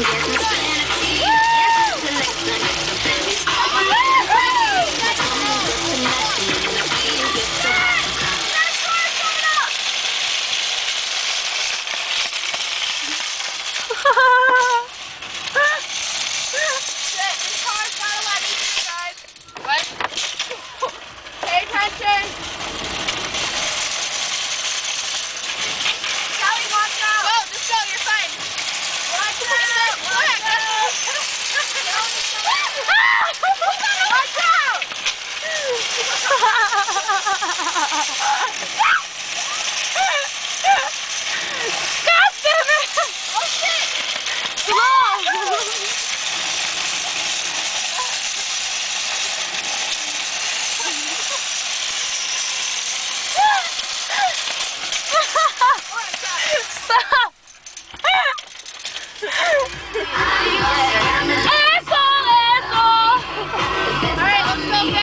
Pay attention. Sally, watch out. Go, just go, you're fine. Watch out. Watch out. Watch out. God damn it. Oh shit. Slow. Stop!